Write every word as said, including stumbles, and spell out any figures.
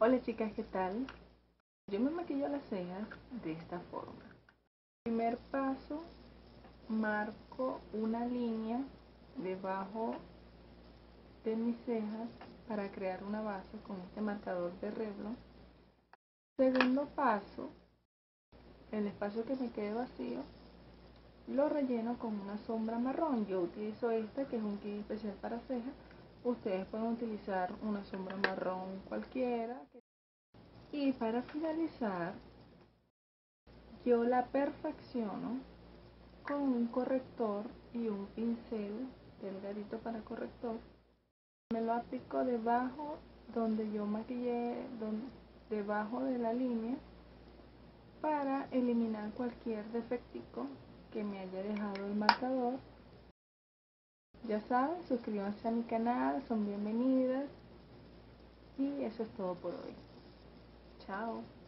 Hola chicas, ¿qué tal? Yo me maquillo las cejas de esta forma. Primer paso, marco una línea debajo de mis cejas para crear una base con este marcador de Revlon. Segundo paso, el espacio que me quede vacío lo relleno con una sombra marrón. Yo utilizo esta que es un kit especial para cejas. Ustedes pueden utilizar una sombra marrón cualquiera. Y para finalizar, yo la perfecciono con un corrector y un pincel delgadito para corrector. Me lo aplico debajo donde yo maquillé, donde, debajo de la línea, para eliminar cualquier defectico que me haya dejado el marcador. Ya saben, suscríbanse a mi canal, son bienvenidas. Y eso es todo por hoy. Chao.